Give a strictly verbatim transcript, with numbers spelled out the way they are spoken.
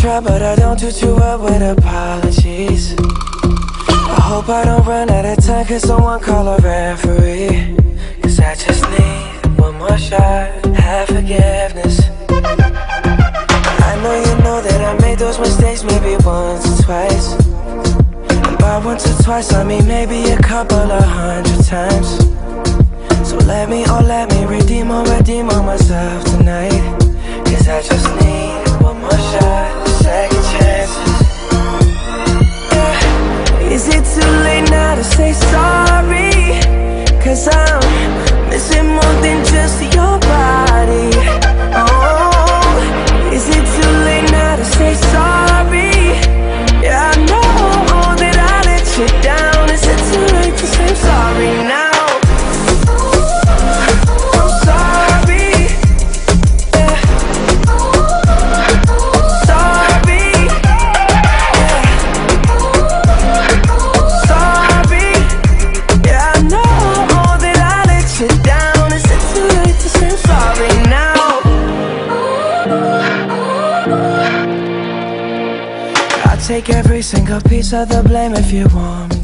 try, but I don't do too well with apologies. I hope I don't run out of time, cause someone call a referee. Cause I just need one more shot, have forgiveness. I know you know that I made those mistakes maybe once or twice. And by once or twice I mean maybe a couple of hundred times. So let me, oh let me redeem or redeem on myself tonight. Cause I just need one more shot, second chances. Yeah. Is it too late now to say sorry? Cause I'm missing more than just your body. Oh, is it too late now to say sorry? Yeah, I know that I let you down. Is it too late to say sorry now? Take every single piece of the blame if you want me